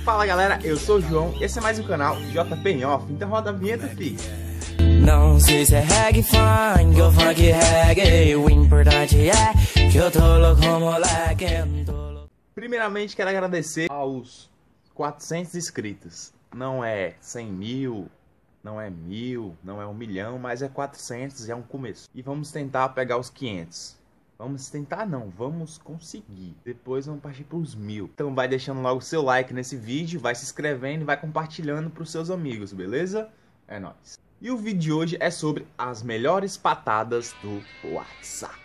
Fala galera, eu sou o João, esse é mais um canal JP Off, então roda a vinheta, filho. Não sei se é reggae funk ou funk reggae, o importante é que eu tô louco moleque. Primeiramente quero agradecer aos 400 inscritos. Não é 100 mil, não é 1000, não é 1 milhão, mas é 400, é um começo. E vamos tentar pegar os 500. Vamos tentar não, vamos conseguir. Depois vamos partir para os 1000. Então vai deixando logo o seu like nesse vídeo, vai se inscrevendo e vai compartilhando para os seus amigos, beleza? É nóis. E o vídeo de hoje é sobre as melhores patadas do WhatsApp.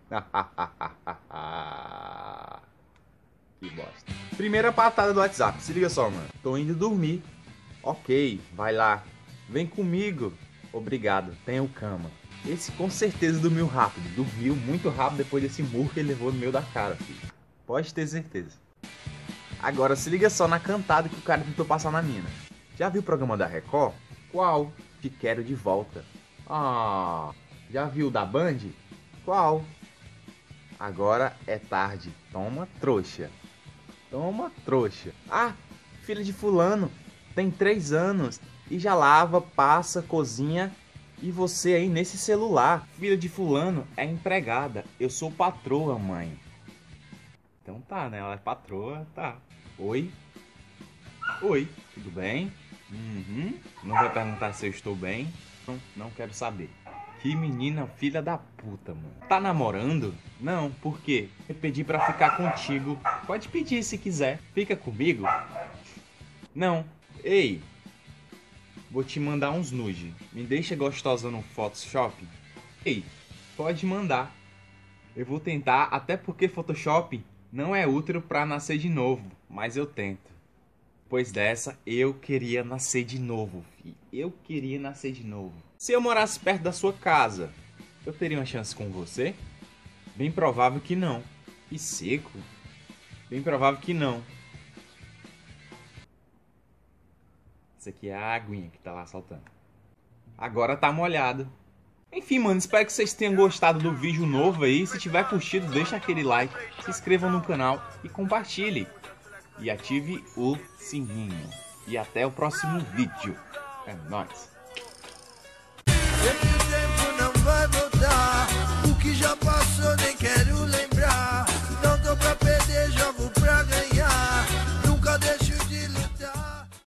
Que bosta. Primeira patada do WhatsApp, se liga só, mano. Tô indo dormir. Ok, vai lá. Vem comigo. Obrigado, tenho cama. Esse com certeza dormiu rápido. Dormiu muito rápido depois desse murro que ele levou no meio da cara, filho. Pode ter certeza. Agora se liga só na cantada que o cara tentou passar na mina. Já viu o programa da Record? Qual? Te quero de volta. Ah, já viu o da Band? Qual? Agora é tarde. Toma, trouxa. Toma, trouxa. Ah, filha de fulano. Tem 3 anos. E já lava, passa, cozinha. E você aí nesse celular. Filha de fulano é empregada. Eu sou patroa, mãe. Então tá, né? Ela é patroa, tá. Oi? Oi, tudo bem? Não vai perguntar se eu estou bem? Não quero saber. Que menina filha da puta, mano. Tá namorando? Não, por quê? Eu pedi pra ficar contigo. Pode pedir se quiser. Fica comigo? Não. Ei. Vou te mandar uns nude. Me deixa gostosa no Photoshop? Ei, pode mandar. Eu vou tentar, até porque Photoshop não é útil pra nascer de novo. Mas eu tento. Depois dessa, eu queria nascer de novo, filho. Eu queria nascer de novo. Se eu morasse perto da sua casa, eu teria uma chance com você? Bem provável que não. E seco? Bem provável que não. Isso aqui é a aguinha que tá lá saltando. Agora tá molhado. Enfim, mano, espero que vocês tenham gostado do vídeo novo aí. Se tiver curtido, deixa aquele like, se inscreva no canal e compartilhe. E ative o sininho. E até o próximo vídeo. É nóis.